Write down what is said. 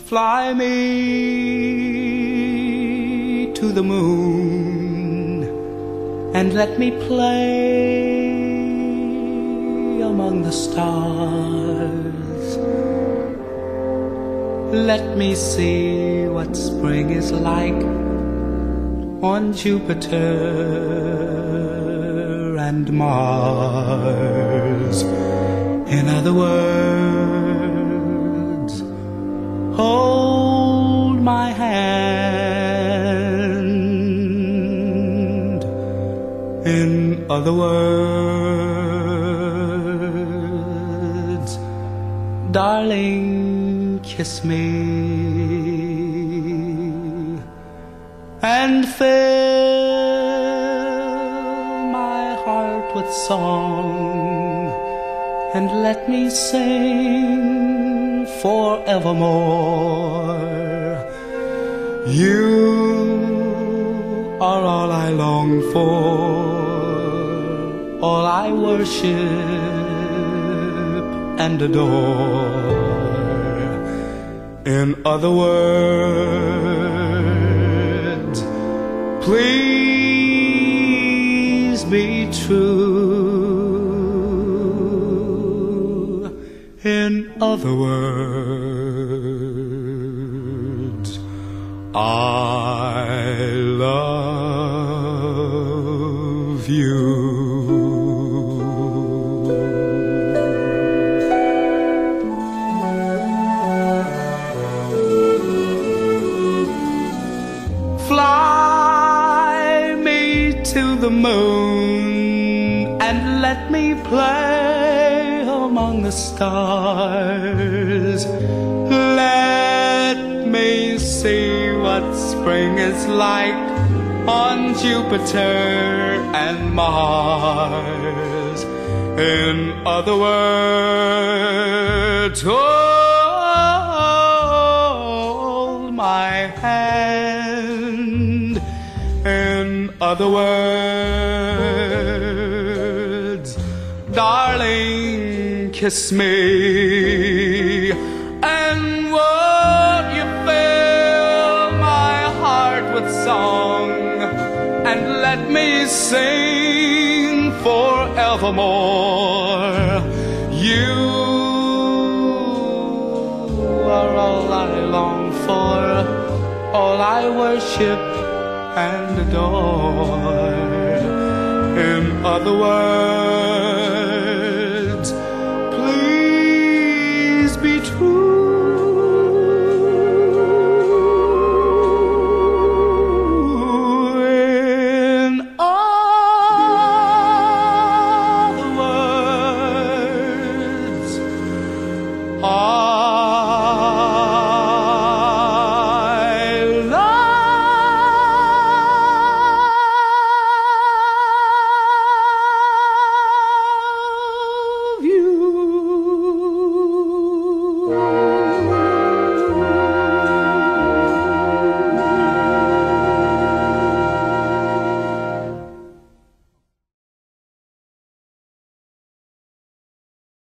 Fly me to the moon and let me play among the stars. Let me see what spring is like on Jupiter and Mars. In other words, hold my hand. In other words, darling, kiss me and fill my heart with song, and let me sing forevermore. You are all I long for, all I worship and adore. In other words, please be true. In other words, I love you. Fly me to the moon and let me play among the stars. Let me see what spring is like on Jupiter and Mars. In other words, hold my hand. In other words, darling, kiss me, and won't you fill my heart with song, and let me sing forevermore. You are all I long for, all I worship and adore. In other words, please be true. In other words,